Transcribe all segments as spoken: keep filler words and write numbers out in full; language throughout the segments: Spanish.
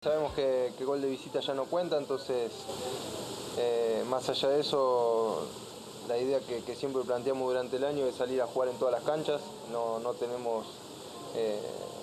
Sabemos que, que gol de visita ya no cuenta, entonces eh, más allá de eso, la idea que, que siempre planteamos durante el año es salir a jugar en todas las canchas. No, no tenemos, eh,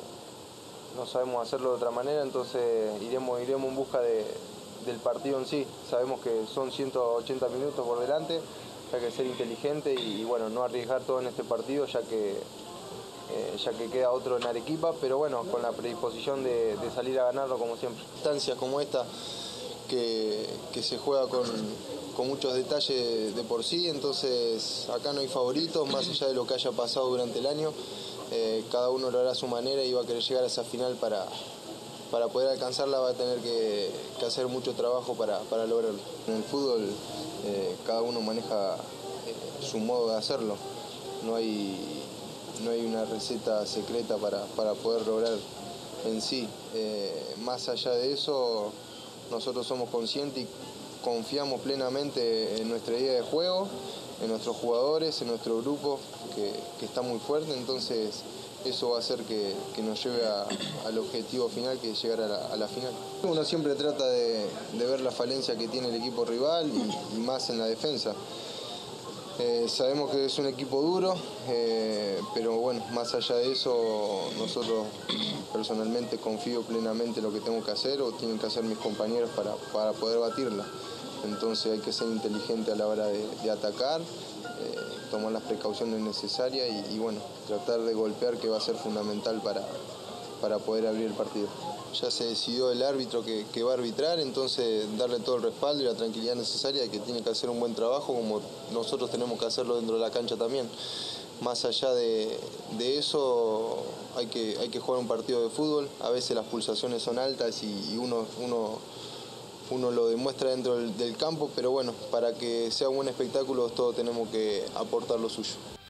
no sabemos hacerlo de otra manera, entonces iremos, iremos en busca de, del partido en sí. Sabemos que son ciento ochenta minutos por delante, hay que ser inteligente y, y bueno, no arriesgar todo en este partido, ya que Eh, ya que queda otro en Arequipa, pero bueno, con la predisposición de, de salir a ganarlo como siempre. Instancias como esta que, que se juega con, con muchos detalles de por sí, entonces acá no hay favoritos, más allá de lo que haya pasado durante el año, eh, cada uno lo hará a su manera y va a querer llegar a esa final para, para poder alcanzarla, va a tener que, que hacer mucho trabajo para, para lograrlo. En el fútbol eh, cada uno maneja eh, su modo de hacerlo, no hay... No hay una receta secreta para, para poder lograr en sí. Eh, más allá de eso, nosotros somos conscientes y confiamos plenamente en nuestra idea de juego, en nuestros jugadores, en nuestro grupo, que, que está muy fuerte, entonces eso va a hacer que, que nos lleve a, al objetivo final, que es llegar a la, a la final. Uno siempre trata de, de ver la falencia que tiene el equipo rival y, y más en la defensa. Eh, sabemos que es un equipo duro, eh, pero bueno, más allá de eso, nosotros personalmente confío plenamente en lo que tengo que hacer o tienen que hacer mis compañeros para, para poder batirla. Entonces hay que ser inteligente a la hora de, de atacar, eh, tomar las precauciones necesarias y, y bueno, tratar de golpear, que va a ser fundamental para, para poder abrir el partido. Ya se decidió el árbitro que, que va a arbitrar, entonces darle todo el respaldo y la tranquilidad necesaria de que tiene que hacer un buen trabajo, como nosotros tenemos que hacerlo dentro de la cancha también. Más allá de, de eso, hay que, hay que jugar un partido de fútbol, a veces las pulsaciones son altas y, y uno, uno, uno lo demuestra dentro del, del campo, pero bueno, para que sea un buen espectáculo todos tenemos que aportar lo suyo.